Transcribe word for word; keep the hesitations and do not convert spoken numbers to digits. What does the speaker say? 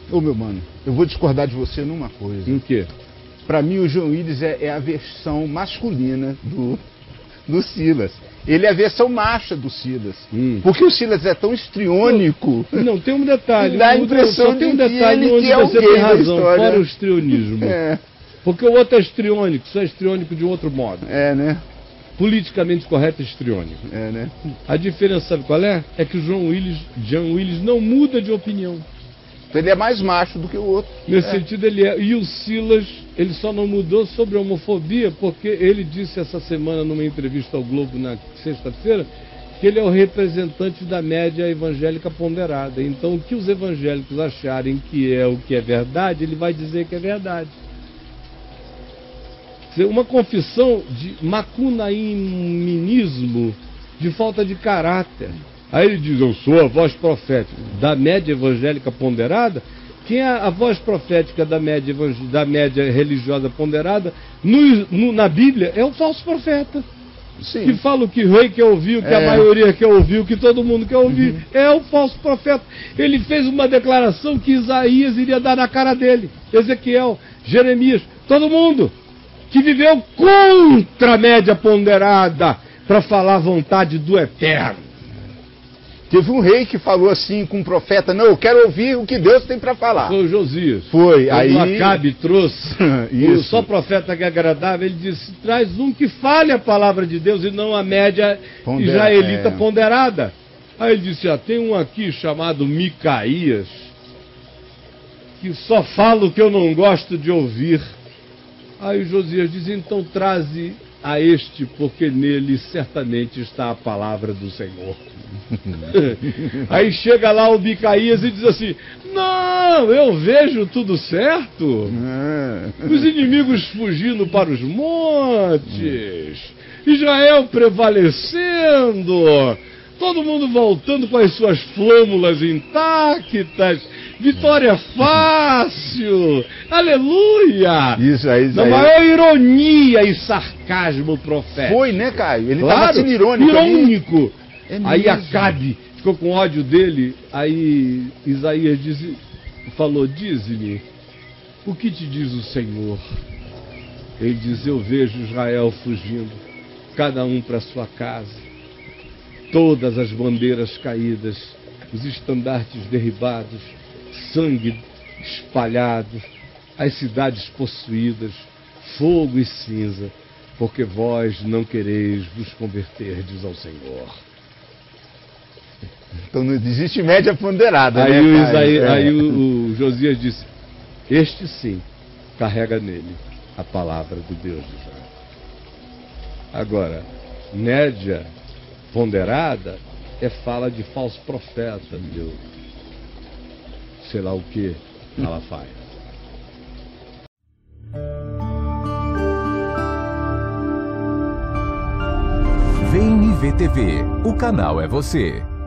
Ô, meu mano, eu vou discordar de você numa coisa. Em quê? Pra mim, o João Willis é, é a versão masculina do, do Silas. Ele é a versão macha do Silas. Hum. Porque o Silas é tão histriônico. Não, não tem um detalhe. Dá a impressão só tem um de detalhe que onde ele é você o tem gay da razão, história. fora o histrionismo. É. Porque o outro é histriônico, só é histriônico de outro modo. É, né? Politicamente correto é histriônico. É, né? A diferença, sabe qual é? É que o João Willis, John Willis não muda de opinião. Ele é mais macho do que o outro. Nesse é. sentido, ele é. E o Silas, ele só não mudou sobre a homofobia, porque ele disse essa semana, numa entrevista ao Globo, na sexta-feira, que ele é o representante da média evangélica ponderada. Então, o que os evangélicos acharem que é o que é verdade, ele vai dizer que é verdade. Uma confissão de macunaímismo, de falta de caráter. Aí ele diz, eu sou a voz profética da média evangélica ponderada. Quem é a voz profética da média, da média religiosa ponderada no, no, na Bíblia é o falso profeta. Sim. Que fala o que o rei quer ouvir, o que é. a maioria quer ouvir, o que todo mundo quer ouvir. Uhum. É o falso profeta. Ele fez uma declaração que Isaías iria dar na cara dele. Ezequiel, Jeremias, todo mundo que viveu contra a média ponderada para falar a vontade do Eterno. Teve um rei que falou assim com um profeta, não, eu quero ouvir o que Deus tem para falar. Foi o Josias. Foi. Quando aí o Acabe trouxe o só profeta que é agradável, ele disse, traz um que fale a palavra de Deus e não a média Ponder... israelita é. ponderada. Aí ele disse, ah, tem um aqui chamado Micaías, que só fala o que eu não gosto de ouvir. Aí o Josias diz, então traze a este, porque nele certamente está a palavra do Senhor. Aí chega lá o Micaías e diz assim, não, eu vejo tudo certo. Os inimigos fugindo para os montes, Israel prevalecendo, todo mundo voltando com as suas flâmulas intactas, vitória fácil, aleluia! Isso aí, isso Na aí. maior ironia e sarcasmo profético. Foi, né, Caio? Ele claro, estava sendo irônico. Irônico. É aí Acabe ficou com ódio dele, aí Isaías diz, falou, dize-me, o que te diz o Senhor? Ele diz, eu vejo Israel fugindo, cada um para sua casa, todas as bandeiras caídas, os estandartes derribados, sangue espalhado, as cidades possuídas, fogo e cinza, porque vós não quereis vos converterdes ao Senhor. Então não existe média ponderada, aí né, o Isaí, é. Aí o, o Josias disse, este sim, carrega nele a palavra do Deus de Israel. Agora, média ponderada é fala de falso profeta, meu, sei lá o que ela faz. V N V T V, o canal é você.